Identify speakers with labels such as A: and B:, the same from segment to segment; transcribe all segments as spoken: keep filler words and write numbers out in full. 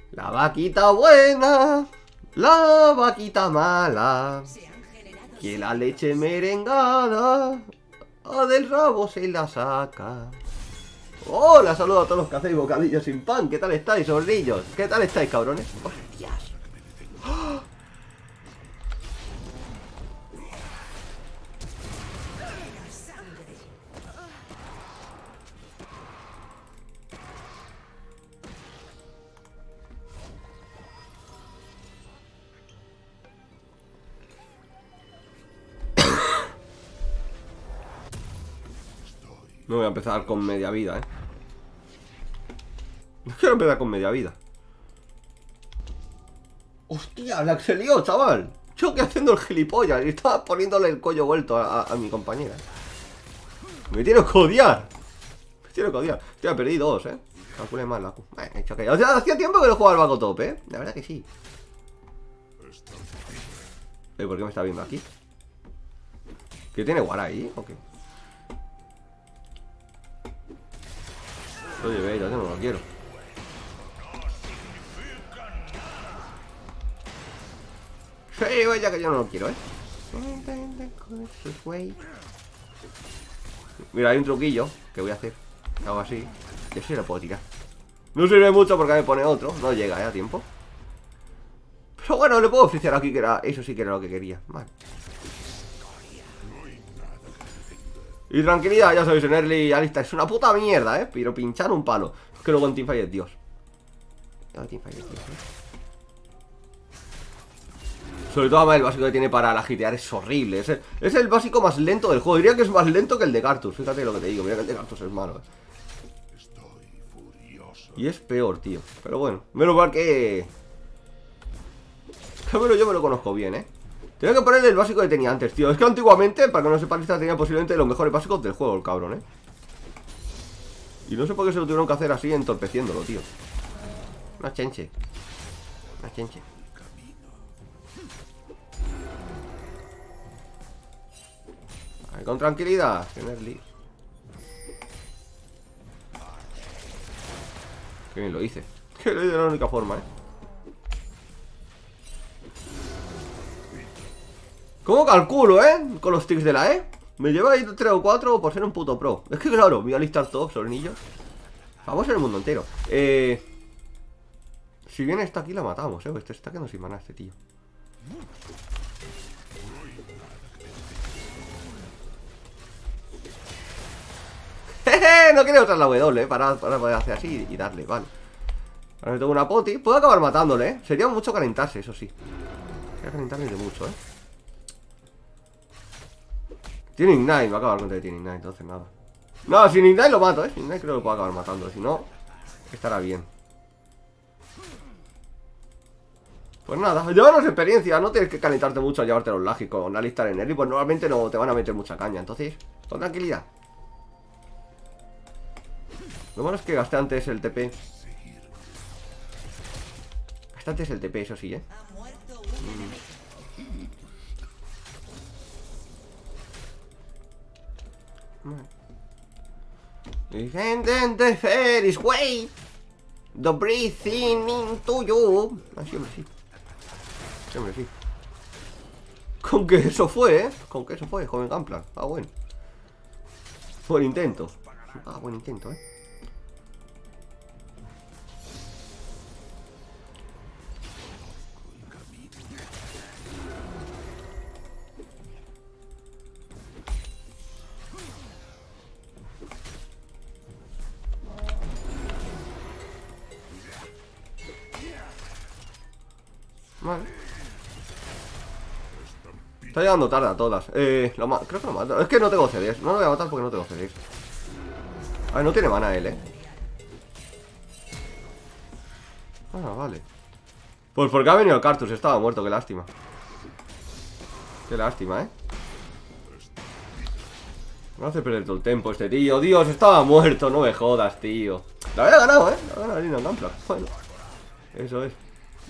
A: La vaquita buena, la vaquita mala, que la leche merengada a del rabo se la saca. Hola, saludos a todos los que hacéis bocadillos sin pan. ¿Qué tal estáis, sobrinillos? ¿Qué tal estáis, cabrones? ¡Hostias! ¡Oh! No voy a empezar con media vida, eh. No quiero empezar con media vida. Hostia, la que se lió, chaval. Yo que haciendo el gilipollas y estaba poniéndole el cuello vuelto a, a, a mi compañera. Me tiene que odiar. Me tiene que odiar. Hostia, perdí dos, eh. Calculé mal la Q. Eh, he hecho que... O sea, hacía tiempo que no jugaba al Baco Top, eh. La verdad que sí. Eh, ¿por qué me está viendo aquí? ¿Que tiene Guaray o qué? Oye, ve, yo no lo quiero. Sí, vaya que yo no lo quiero, eh. Mira, hay un truquillo que voy a hacer. Hago así. Y así lo puedo tirar. No sirve mucho porque me pone otro. No llega, eh, a tiempo. Pero bueno, le puedo oficiar aquí que era... Eso sí que era lo que quería. Vale. Y tranquilidad, ya sabéis, en early Alistar es una puta mierda, eh. Pero pinchar un palo. Es que luego en Teamfight es Dios. No, Teamfight es Dios, eh. Sobre todo además el básico que tiene para la hitear es horrible. Es el, es el básico más lento del juego. Diría que es más lento que el de Cartus. Fíjate lo que te digo. Mira que el de Cartus es malo, eh. Y es peor, tío. Pero bueno, menos mal que... Pero yo me lo conozco bien, eh. Tengo que ponerle el básico que tenía antes, tío. Es que antiguamente, para que no sepan, tenía posiblemente los mejores básicos del juego, el cabrón, eh. Y no sé por qué se lo tuvieron que hacer así, entorpeciéndolo, tío. Una chenche. Una chenche. Ahí, con tranquilidad, tenerli. Qué bien lo hice. Que lo hice de la única forma, eh. ¿Cómo calculo, eh? Con los tics de la E. Me lleva ahí tres o cuatro por ser un puto pro. Es que claro, voy a listar top, sobrinillos. Vamos en el mundo entero. Eh... Si viene esta aquí la matamos, eh. Este está quedando sin maná este tío. Jeje, no quiere usar la W, eh. Para, para poder hacer así y darle, vale. Ahora me tengo una poti. Puedo acabar matándole, eh. Sería mucho calentarse, eso sí. Sería calentarme de mucho, eh. Tiene Ignite, me va a acabar contra que tiene Ignite, entonces nada. No, sin Ignite lo mato, eh. Sin Ignite creo que lo puedo acabar matando. Si no, estará bien. Pues nada, llévanos experiencia. No tienes que calentarte mucho a llevarte los lagis con Alistar en early. Pues normalmente no te van a meter mucha caña. Entonces, con tranquilidad. Lo malo es que gasté antes el T P. Gasté antes el T P, eso sí, eh. Mm. And the fairies wait the breathing into you. Ah, siempre sí. Siempre sí. Con que eso fue, eh. Con que eso fue, joven Gamplan. Ah, bueno. Buen intento. Ah, buen intento, eh. Vale. Está llegando tarde a todas. Eh, lo ma creo que lo mato. Es que no tengo C Ds. No lo voy a matar porque no tengo C Ds. A ver, no tiene mana él, eh. Ah, vale. Pues porque ha venido el Cartus. Estaba muerto, qué lástima. Qué lástima, eh. Me hace perder todo el tiempo este tío. Dios, estaba muerto. No me jodas, tío. La había ganado, eh. La había ganado Lina Gamplan. Bueno, eso es.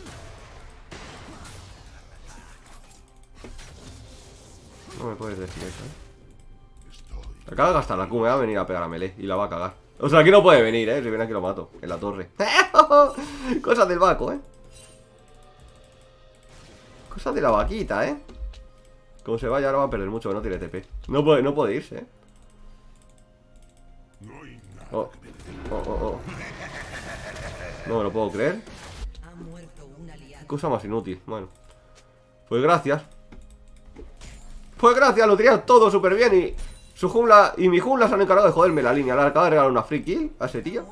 A: No me puedes decir eso, ¿eh? Acaba de gastar la Q, me va a venir a pegar a melee y la va a cagar. O sea, aquí no puede venir, ¿eh? Si viene aquí lo mato, en la torre. Cosas del vaco, ¿eh? Cosas de la vaquita, ¿eh? Como se vaya ahora va a perder mucho, que no tiene T P. No puede, no puede irse, ¿eh? Oh, oh, oh, oh. No me lo puedo creer. Cosa más inútil, bueno. Pues gracias. Pues gracias, lo tenía todo súper bien y su jungla y mi jungla se han encargado de joderme la línea. Le acabo de regalar una free kill a ese tío.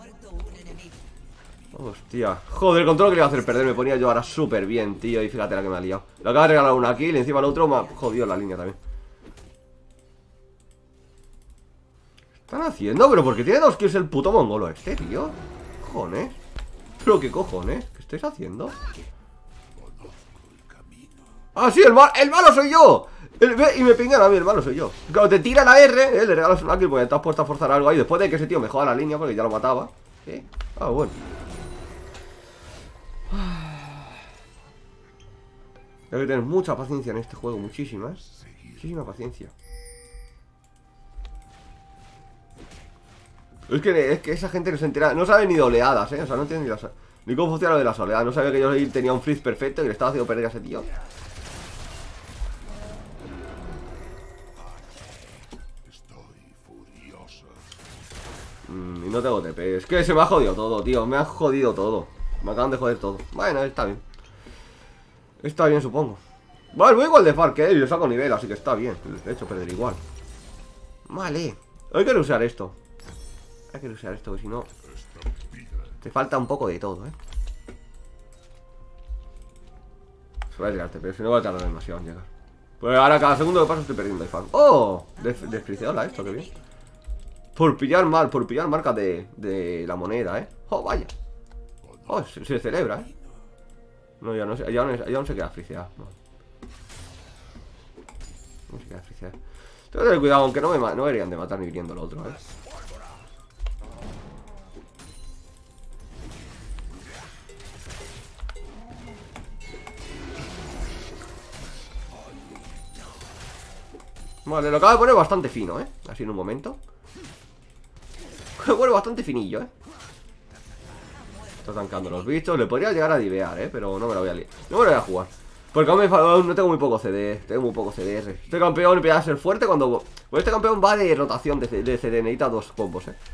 A: Hostia, joder, el control que le iba a hacer perder me ponía yo ahora súper bien, tío. Y fíjate la que me ha liado. Le acabo de regalar una kill y encima el otro me ha jodido la línea también. ¿Qué están haciendo? Pero porque tiene dos kills el puto mongolo este, tío. Cojones. Pero qué cojones, ¿qué estáis haciendo? Ah, sí, el, mal, el malo soy yo. el, Y me pingan a mí, el malo soy yo. Cuando te tira la R, eh, le regalas una kill porque te has puesto a forzar algo ahí. Después de que ese tío me joda la línea porque ya lo mataba. ¿Eh? Ah, bueno. Hay que tener mucha paciencia en este juego, muchísima, ¿eh? Muchísima paciencia. Es que, es que esa gente no se entera, no sabe ni de oleadas, ¿eh? O sea, no entiende ni, las, ni cómo funciona lo de las oleadas. No sabía que yo tenía un freeze perfecto y le estaba haciendo perder a ese tío. Mm, y no tengo T P. Es que se me ha jodido todo, tío. Me ha jodido todo. Me acaban de joder todo. Bueno, está bien. Está bien, supongo. Vale, voy igual de far que él. Yo saco nivel, así que está bien. De hecho, perder igual. Vale. Hay que usar esto. Hay que usar esto, que si no te falta un poco de todo, ¿eh? Se va a tirarte, pero si no va a tardar demasiado en llegar. Pues ahora cada segundo que paso estoy perdiendo el fan. ¡Oh! Despreciadola esto, qué bien. Por pillar mal, por pillar marcas de, de la moneda, ¿eh? ¡Oh, vaya! ¡Oh, se, se celebra, ¿eh? No, ya no, ya no, ya no se queda friseado. No. No se queda friseado. Tengo que tener cuidado, aunque no me, no me deberían de matar ni viniendo el otro, ¿eh? Vale, lo acabo de poner bastante fino, ¿eh? Así en un momento. Lo pone bastante finillo, ¿eh? Está tancando los bichos. Le podría llegar a divear, ¿eh? Pero no me lo voy a liar. No me lo voy a jugar. Porque aún me aún no tengo muy poco C D. Tengo muy poco C D R. Este campeón empieza a ser fuerte cuando... Pues este campeón va de rotación de, de C D. Necesita dos combos, ¿eh?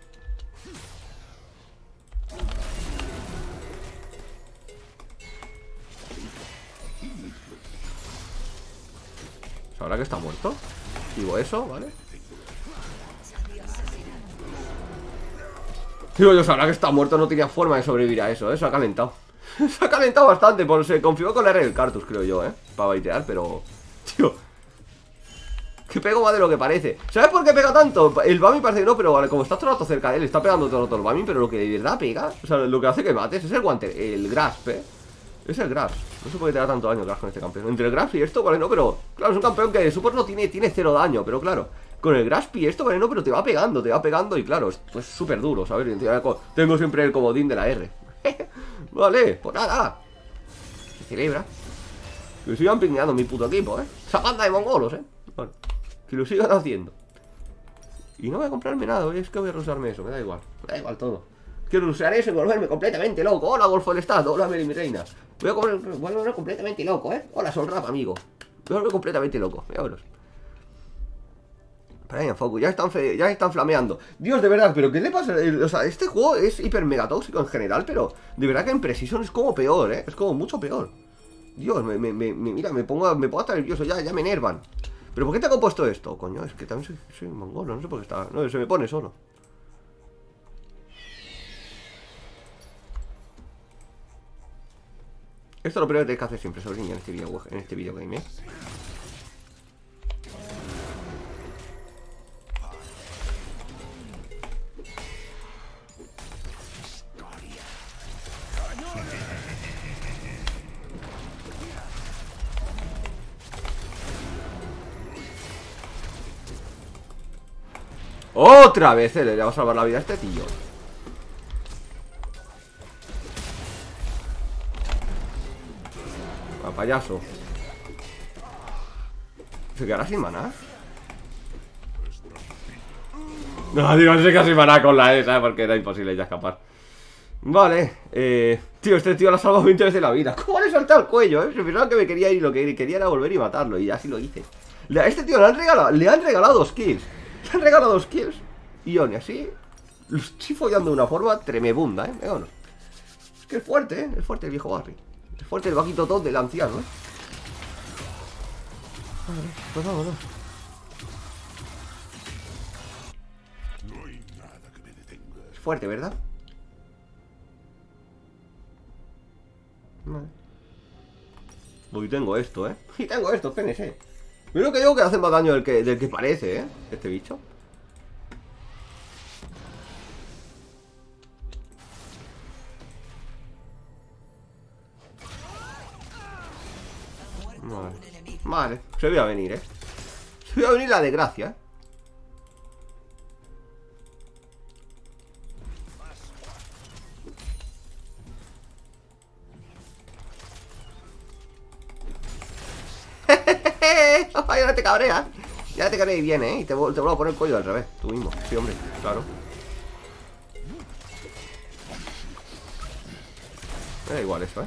A: ¿Sabrá que está muerto? Digo eso, ¿vale? Digo yo, sabrá que está muerto. No tenía forma de sobrevivir a eso, ¿eh? Se ha calentado. Se ha calentado bastante. Pues se confió con la R del Cartus, creo yo, ¿eh? Para baitear, pero... Tío, que pego más de lo que parece. ¿Sabes por qué pega tanto? El Bami parece que no, pero vale, como estás todo el rato cerca de él, está pegando todo el rato el Bami. Pero lo que de verdad pega, o sea, lo que hace que mates es el guante, el Grasp, ¿eh? Es el Grasp. No se puede tener tanto daño el Grasp con este campeón. Entre el Grasp y esto, vale, no, pero... Claro, es un campeón que de Super no tiene, tiene cero daño, pero claro... Con el Grasp y esto, vale, no, pero te va pegando, te va pegando y claro, es pues súper duro, ¿sabes? Tengo siempre el comodín de la R. Vale, pues nada. Se celebra. Que sigan piñando mi puto equipo, ¿eh? Esa banda de mongolos, ¿eh? Bueno, que lo sigan haciendo. Y no voy a comprarme nada, es que voy a rusarme eso, me da igual. Me da igual todo. Quiero usar eso y volverme completamente loco. Hola, Golfo del Estado, hola, Meli, mi reina. Voy a comer, volverme completamente loco, ¿eh? Hola, Solrap, amigo. Voy a volverme completamente loco, mira, veros. Brian Focus, ya están, ya están flameando. Dios, de verdad, pero ¿qué le pasa? O sea, este juego es hiper mega tóxico en general, pero de verdad que en Precision es como peor, ¿eh? Es como mucho peor. Dios, me, me, me, mira, me pongo, me pongo hasta nervioso, ya, ya me enervan. ¿Pero por qué te ha compuesto esto? Coño, es que también soy, soy mongolo, no sé por qué está... No, se me pone solo. Esto es lo primero que tenéis que hacer siempre, sobrina, en este video, en este videogame, ¿eh? Otra vez eh, le va a salvar la vida a este tío. A payaso. ¿Se quedará sin maná? No, digo, se queda sin maná con la E, ¿sabes? Porque era imposible ya escapar. Vale, eh... tío, este tío lo ha salvado veinte veces la vida. ¿Cómo le he saltado el cuello, eh? Se pensaba que me quería ir, lo que quería era volver y matarlo. Y así lo hice. A este tío le han regalado, le han regalado dos kills. Le han regalado dos kills. Y yo, ni así... Lo estoy follando de una forma tremebunda, eh. Venga, no. Es que es fuerte, eh. Es fuerte el viejo Barry. Es fuerte el vaquito todo del anciano, eh. Vale, pues vámonos. Es fuerte, ¿verdad? Vale. Uy, tengo esto, ¿eh? Y tengo esto, P N C. Pero que digo que hace más daño del que, del que parece, ¿eh? Este bicho. Vale. Vale, se voy a venir, ¿eh? Se voy a venir la desgracia, ¿eh? Ya no te cabreas. Ya te cabreas y viene, ¿eh? Y te, te vuelvo a poner el cuello al revés. Tú mismo. Sí, hombre. Claro. Me da igual eso, ¿eh?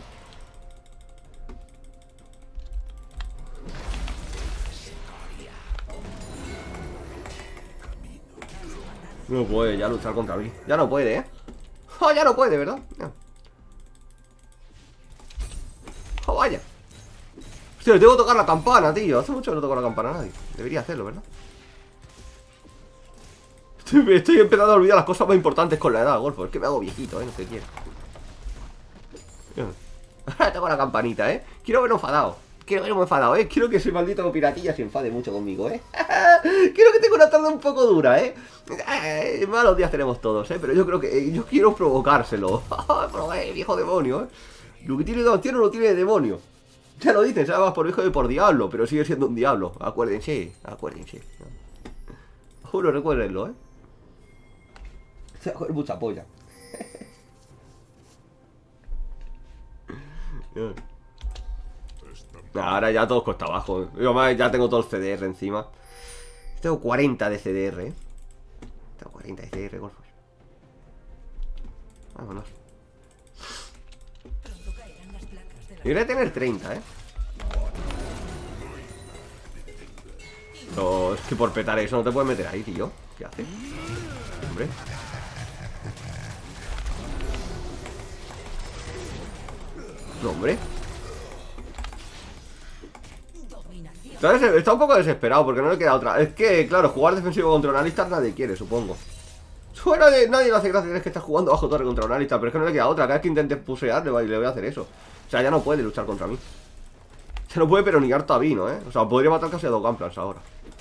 A: No puede ya luchar contra mí. Ya no puede, ¿eh? Oh, ya no puede, ¿verdad? No. Oh, vaya. Hostia, tengo que tocar la campana, tío. Hace mucho que no toco la campana a nadie. Debería hacerlo, ¿verdad? Estoy, estoy empezando a olvidar las cosas más importantes con la edad, Golfo. Es que me hago viejito, ¿eh? No sé quién. Ahora toco la campanita, ¿eh? Quiero verlo enfadado. Quiero verlo enfadado, ¿eh? Quiero que ese maldito piratilla se enfade mucho conmigo, ¿eh? Quiero que tenga una tarde un poco dura, ¿eh? eh malos días tenemos todos, ¿eh? Pero yo creo que... Eh, yo quiero provocárselo. Pero, eh, viejo demonio, ¿eh? Lo que tiene de anciano lo tiene de demonio. Ya lo dicen, se llama por hijo y por diablo, pero sigue siendo un diablo. Acuérdense, acuérdense. Juro, recuérdenlo, ¿eh? Se va a coger mucha polla. Ahora ya todo cuesta abajo. Yo más, ya tengo todo el C D R encima. Tengo cuarenta de C D R, ¿eh? Tengo cuarenta de C D R, golfos. Vámonos. Debería tener treinta, ¿eh? No, es que por petar eso no te puedes meter ahí, tío. ¿Qué hace? Hombre. No, hombre. Está un poco desesperado porque no le queda otra. Es que, claro, jugar defensivo contra un Alistar nadie quiere, supongo. Suena de nadie le hace gracia, es que estás jugando bajo torre contra un Alistar, pero es que no le queda otra. Cada vez que intentes pusear le voy a hacer eso. O sea, ya no puede luchar contra mí. Se no puede pero ni harto a vino, ¿eh? O sea, podría matar casi a dos Gunplans ahora.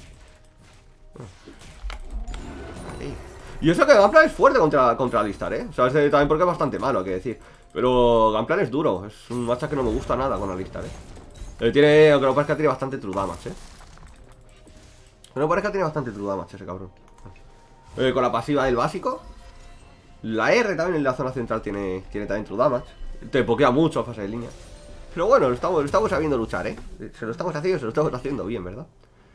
A: Ahí. Y eso que Gunplan es fuerte contra, contra Alistar, ¿eh? O sea, es de, también porque es bastante malo, hay que decir. Pero Gunplan es duro, es un matchup que no me gusta nada con Alistar, ¿eh? Él tiene, aunque no parezca, tiene bastante true damage, ¿eh? Que no parezca, tiene bastante true damage ese cabrón. Eh, con la pasiva del básico. La R también en la zona central tiene, tiene también true damage. Te pokea mucho a fase de línea. Pero bueno, lo estamos, lo estamos sabiendo luchar, ¿eh? Se lo estamos haciendo, se lo estamos haciendo bien, ¿verdad?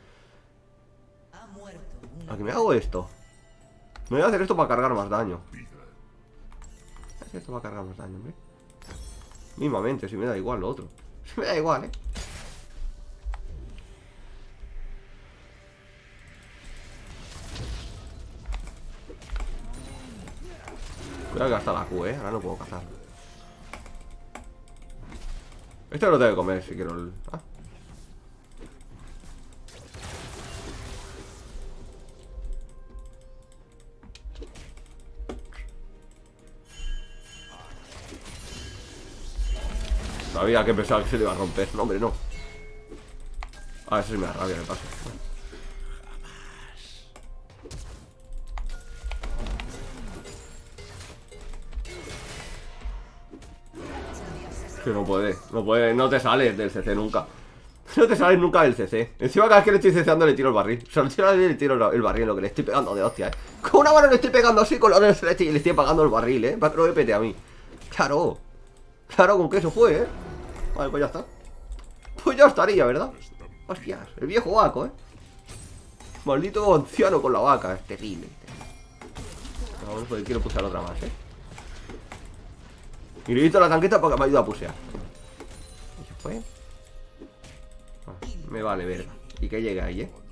A: ¿A qué me hago esto? Me voy a hacer esto para cargar más daño. Esto va a cargar más daño, hombre. Mismamente, si me da igual lo otro. Si me da igual, ¿eh? Voy a gastar la Q, ¿eh? Ahora no puedo cazar. Esto lo tengo que comer si quiero el... Ah. Sabía que pensaba que se le iba a romper. No, hombre, no. Ah, eso sí me da rabia, me pasa. Que no puede, no puede, no te sales del C C nunca. No te sales nunca del C C. Encima cada vez que le estoy CCando le tiro el barril. O sea, le tiro, le tiro el barril, lo que le estoy pegando de hostia, eh. Con una mano le estoy pegando así, con la otra le estoy, le estoy pagando el barril, eh. Para que no me pete a mí. Claro. Claro, con que eso fue, eh. Vale, pues ya está. Pues ya estaría, ¿verdad? Hostias, el viejo vaco, eh. Maldito anciano con la vaca, es terrible. Vamos, pues quiero pulsar otra más, eh. Y necesito la tanqueta porque me ayuda a pusear. ¿Y se fue? Ah, me vale verga. Y que llegue ahí, eh.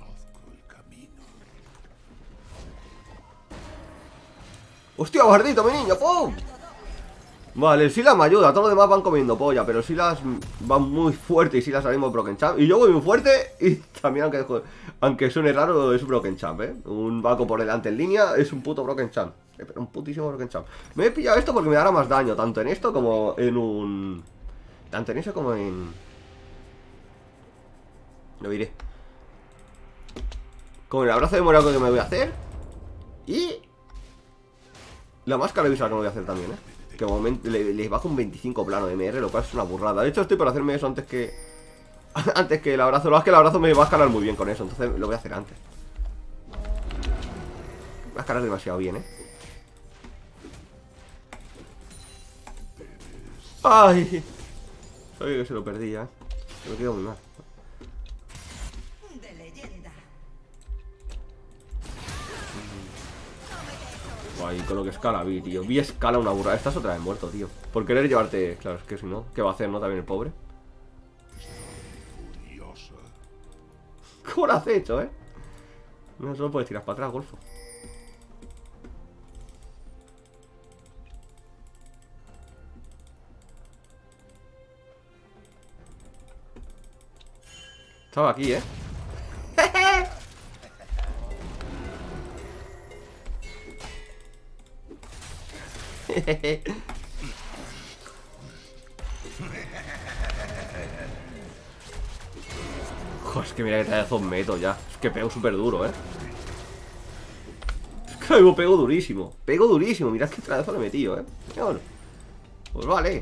A: ¡Hostia, bardito, mi niño! ¡Pum! Vale, el Silas me ayuda. Todos los demás van comiendo polla. Pero el Silas va muy fuerte. Y Silas salimos Broken Champ. Y yo voy muy fuerte. Y también, aunque, aunque suene raro, es Broken Champ, ¿eh? Un Baco por delante en línea es un puto Broken Champ. Eh, pero un putísimo Broken Champ. Me he pillado esto porque me dará más daño. Tanto en esto como en un... Tanto en eso como en... Lo diré. Como el abrazo de morado que me voy a hacer. Y... La máscara de visual que me voy a hacer también, ¿eh? Que momento le, le bajo un veinticinco plano de M R, lo cual es una burrada. De hecho, estoy por hacerme eso antes que... Antes que el abrazo. Lo que es que el abrazo me va a escalar muy bien con eso. Entonces lo voy a hacer antes. Me va a escalar demasiado bien, ¿eh? ¡Ay! Sabía que se lo perdía, ¿eh? Me quedo muy mal. Guay, con lo que escala vi, tío. Vi escala una burrada. Estás otra vez muerto, tío. Por querer llevarte... Claro, es que si no, ¿qué va a hacer, no? También el pobre. ¿Cómo lo has hecho, eh? No solo puedes tirar para atrás, Golfo. Estaba aquí, eh. Joder, es que mira que trae Zonmeto ya. Es que pego súper duro, eh. Es que luego pego durísimo. Pego durísimo, mirad que trazo le he metido, eh. Bueno, pues vale.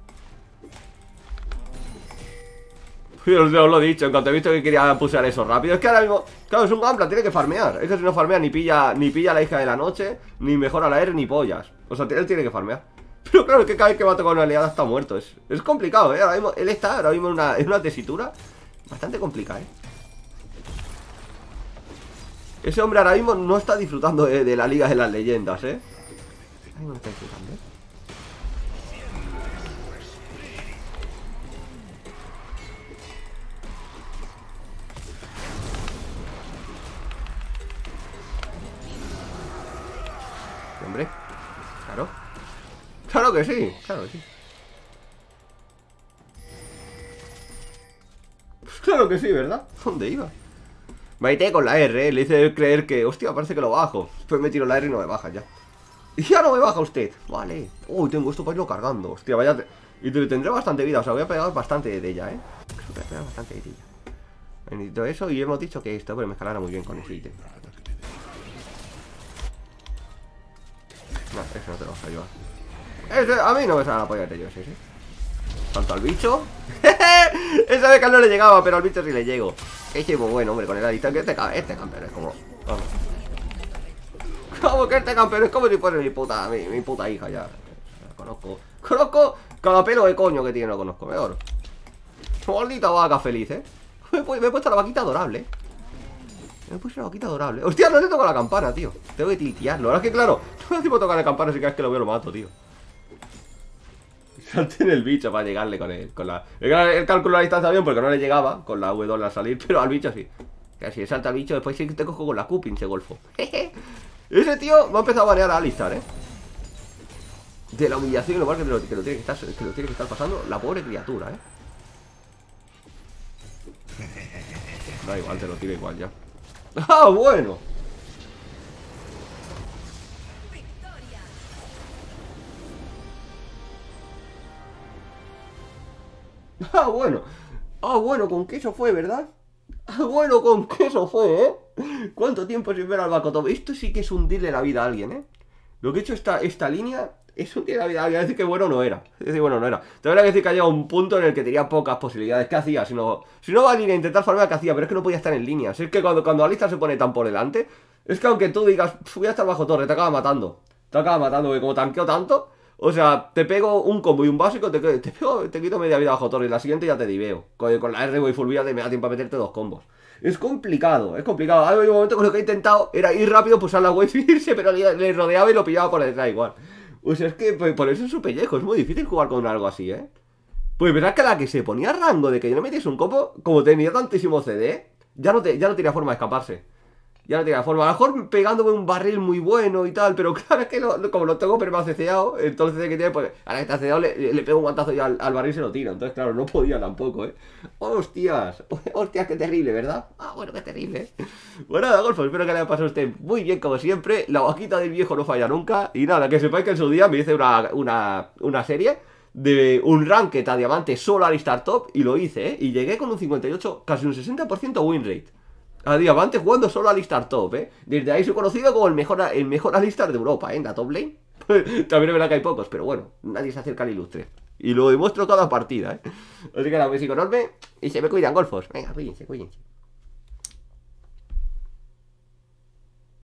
A: Yo os lo he dicho, en cuanto he visto que quería pulsar eso rápido. Es que ahora mismo, claro, es un Gunpla, tiene que farmear. Es que si no farmea ni pilla, ni pilla a la hija de la noche, ni mejora la R, ni pollas. O sea, él tiene que farmear. Pero claro, es que cada vez que va a tocar una aliada está muerto. Es, es complicado, eh. Ahora mismo, él está ahora mismo en una, en una tesitura bastante complicada, eh. Ese hombre ahora mismo no está disfrutando de, de la Liga de las Leyendas, eh. Ahí no está disfrutando, eh. Hombre, claro. Claro que sí, claro que sí. Pues claro que sí, ¿verdad? ¿Dónde iba? Maite con la R, ¿eh? Le hice creer que, hostia, parece que lo bajo. Después me tiro la R y no me baja ya. Y ya no me baja usted. Vale. Uy, tengo esto para irlo cargando. Hostia, vaya. Te... Y te tendré bastante vida, o sea, voy a pegar bastante de ella, ¿eh? Voy a pegar bastante de ella. Necesito eso y hemos dicho que esto, pero me escalara muy bien con ese ítem. No, eso no te lo vas a llevar. Ese, a mí no me sale la polla de yo, ese, ¿sí? Salto al bicho. Esa vez que no le llegaba, pero al bicho sí le llego. Que llevo bueno, hombre, con el adicto. Que este, este campeón es como... Vamos. Como que este campeón es como si fuera mi puta, mi, mi puta hija ya. La conozco. Conozco cada pelo de coño que tiene, lo conozco, mejor. Maldita vaca feliz, eh. Me he, me he puesto la vaquita adorable. Me he puesto la vaquita adorable. Hostia, no le toco la campana, tío. Tengo que tiltearlo. Ahora es que claro, no me tipo tocar la campana, si cada vez que lo veo lo mato, tío. Salte en el bicho para llegarle con él. Con la... Él calculó la distancia bien porque no le llegaba con la W al salir, pero al bicho sí. Que si salta al bicho, después sí te cojo con la Q, pinche golfo. Ese tío me ha empezado a banear a Alistar, eh. De la humillación, igual que lo, que, lo tiene que, estar, que lo tiene que estar pasando la pobre criatura, eh. Da igual, te lo tiro igual ya. ¡Ah, bueno! Ah, bueno. Ah, bueno, con queso fue, ¿verdad? Ah, bueno, con queso fue, ¿eh? ¿Cuánto tiempo sin ver al Bakotob? Esto sí que es hundirle la vida a alguien, ¿eh? Lo que he hecho esta, esta línea es hundirle la vida a alguien. Es decir, que bueno no era. Es decir, bueno no era. Te voy a decir que ha llegado un punto en el que tenía pocas posibilidades. ¿Qué hacía? Si no, si no va a línea a intentar farmear, ¿qué hacía? Pero es que no podía estar en línea. Si es que cuando, cuando Alistar se pone tan por delante, es que aunque tú digas, voy a estar bajo torre, te acaba matando. Te acaba matando, porque como tanqueo tanto... O sea, te pego un combo y un básico, te, te, pego, te quito media vida bajo torre y la siguiente ya te diveo. Con, con la R voy full vida me da tiempo a meterte dos combos. Es complicado, es complicado. Hay un momento que lo que he intentado era ir rápido, pulsar la wave y irse, pero le, le rodeaba y lo pillaba por detrás igual. Pues es que pues, por eso es su pellejo, es muy difícil jugar con algo así, ¿eh? Pues verdad que a la que se ponía rango de que yo le metiese un combo, como tenía tantísimo C D, ya no, te, ya no tenía forma de escaparse. Ya no tenía forma. A lo mejor pegándome un barril muy bueno y tal, pero claro, es que lo, como lo tengo permaceceado, entonces que tiene, pues ahora que está cedeado le, le pego un guantazo y al, al barril se lo tira. Entonces, claro, no podía tampoco, ¿eh? Hostias, hostias, qué terrible, ¿verdad? Ah, bueno, qué terrible, ¿eh? Bueno, nada, Golfo, espero que le haya pasado a usted muy bien como siempre. La vaquita del viejo no falla nunca. Y nada, que sepáis que en su día me hice una, una, una serie de un ranked a diamante solo al Star Top y lo hice, ¿eh? Y llegué con un cincuenta y ocho, casi un sesenta por ciento win rate. A diamante jugando solo al Star Top, ¿eh? Desde ahí soy conocido como el mejor, el mejor alistar de Europa, ¿eh? En la top lane. También es verdad que hay pocos, pero bueno, nadie se acerca al ilustre. Y lo demuestro cada partida, ¿eh? Así que nada, un besico enorme y se me cuidan, golfos. Venga, cuídense, cuídense.